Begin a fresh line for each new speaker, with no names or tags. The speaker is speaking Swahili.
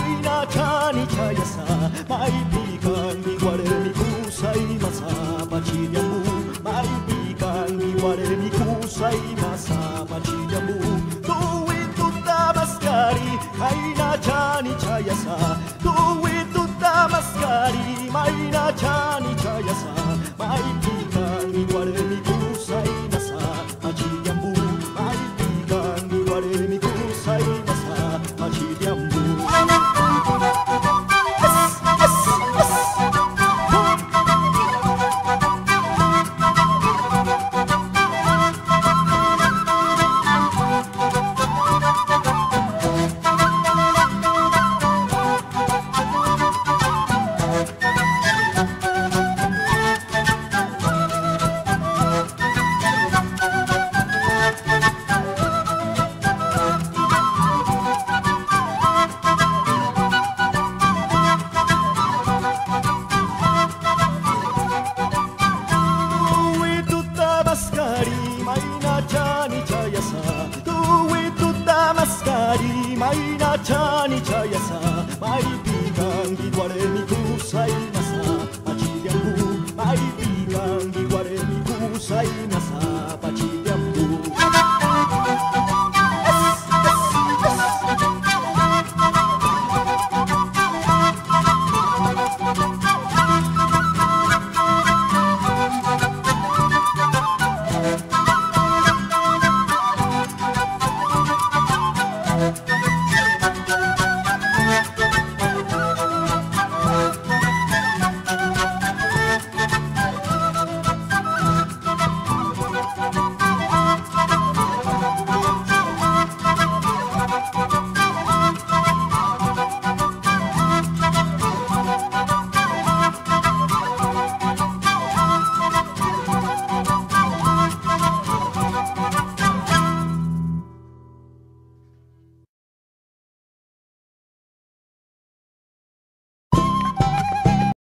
na chani chayasa maibigan iguaremi kusai masa pachidyamu maibigan iguaremi kusai masa pachidyamu tuwid tutamaskari ay na chani chayasa tuwid tutamaskari ay na chani chayasa maibigan iguaremi kusai masa pachidyamu maibigan iguaremi kusai masa pachidyamu. Chani chayasa, mai